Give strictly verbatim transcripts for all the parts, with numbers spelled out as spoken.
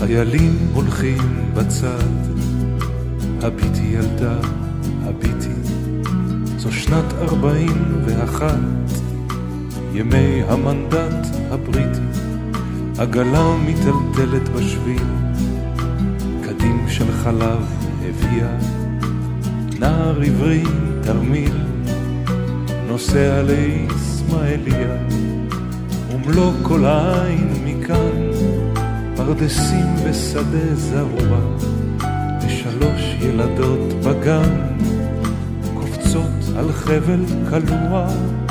חיילים הולכים בצד, הביטי ילדה, הביטי, זו שנת ארבעים ואחת, ימי המנדט הבריטי, עגלה מטלטלת בשביל, קדים של חלב הביאה, נער עברי תרמיל, נוסע לישמעאליה, ומלוא כל העין מכאן, פרדסים בשדה זרוע, ושלוש ילדות בגן, קופצות על חבל קלוע.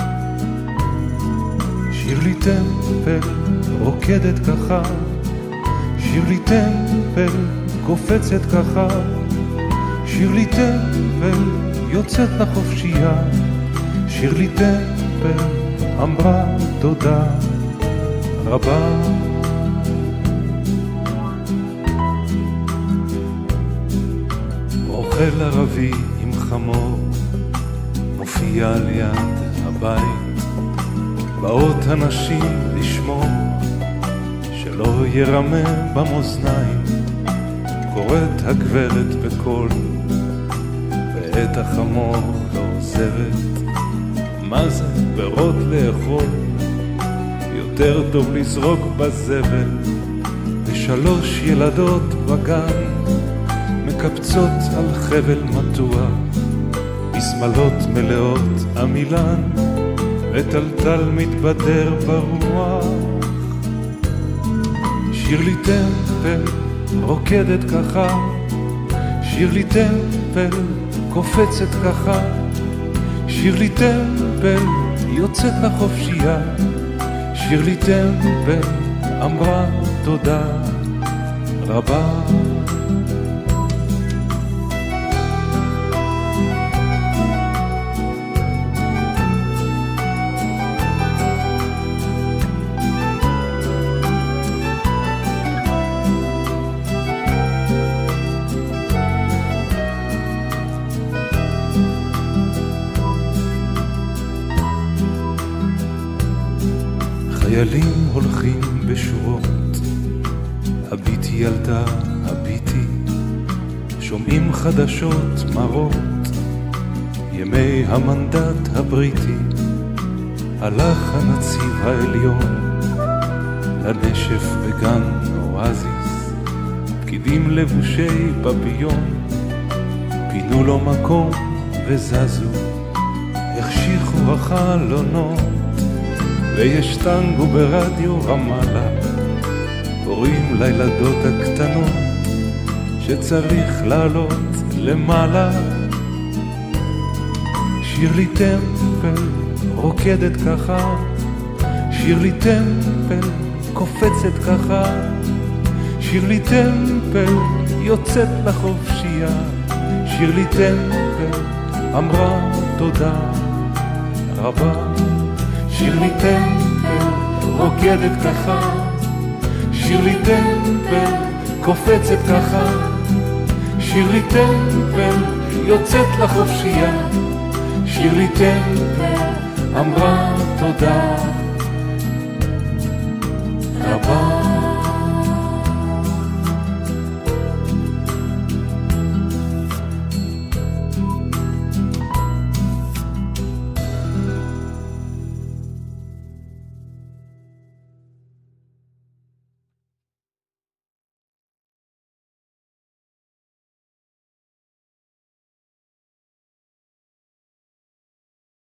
שירלי טמפל רוקדת ככה, שירלי טמפל קופצת ככה, שירלי טמפל יוצאת לחופשייה, שירלי טמפל אמרה תודה רבה. אוכל ערבי עם חמור מופיע על יד הבית, באות הנשים לשמור שלא ירמה במאזניים, קוראת הגברת בקול ואת החמור לא עוזרת, מה זה פירות לאכול, יותר טוב לזרוק בזבל. ושלוש ילדות בגן מקפצות על חבל מתוח, בשמלות מלאות עמילן, וטלטל מתבדר ברוח. שירלי טמפל רוקדת ככה, שירלי טמפל קופצת ככה, שירלי טמפל יוצאת לחופשייה, שירלי טמפל אמרה תודה רבה. חיילים הולכים בשורות, הביטי ילדה, הביטי, שומעים חדשות מרות, ימי המנדט הבריטי, הלך הנציב העליון לנשף בגן אואזיס, פקידים לבושי פפיון, פינו לו מקום וזזו, החשיכו החלונות, ויש טנגו ברדיו רמאללה, קוראים לילדות הקטנות שצריך לעלות למעלה. שירלי טמפל רוקדת ככה, שירלי טמפל קופצת ככה, שירלי טמפל יוצאת לחופשייה, שירלי טמפל אמרה תודה רבה. שירלי טמפל רוקדת ככה, שירלי טמפל קופצת ככה, שירלי טמפל יוצאת לחופשייה, שירלי טמפל אמרה תודה